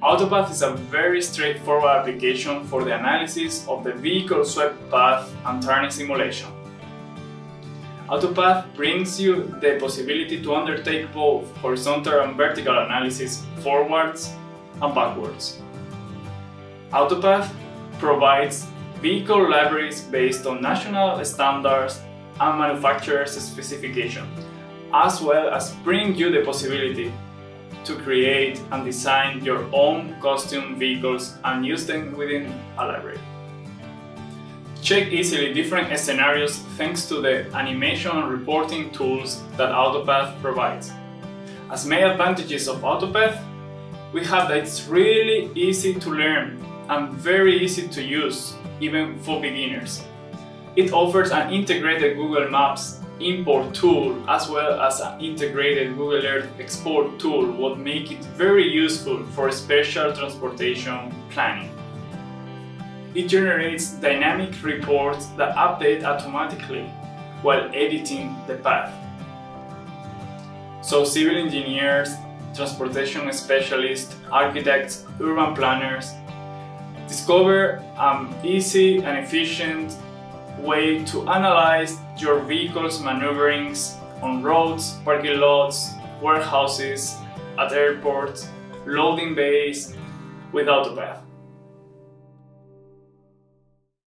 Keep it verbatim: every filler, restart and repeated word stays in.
Autopath is a very straightforward application for the analysis of the vehicle swept path and turning simulation. Autopath brings you the possibility to undertake both horizontal and vertical analysis forwards and backwards. Autopath provides vehicle libraries based on national standards and manufacturer's specifications, as well as bring you the possibility to create and design your own custom vehicles and use them within a library. Check easily different scenarios thanks to the animation and reporting tools that Autopath provides. As main advantages of Autopath, we have that it's really easy to learn and very easy to use, even for beginners. It offers an integrated Google Maps import tool as well as an integrated Google Earth export tool, what make it very useful for special transportation planning. It generates dynamic reports that update automatically while editing the path. So civil engineers, transportation specialists, architects, urban planners discover an easy and efficient way to analyze your vehicle's maneuverings on roads, parking lots, warehouses, at airports, loading bays with Autopath.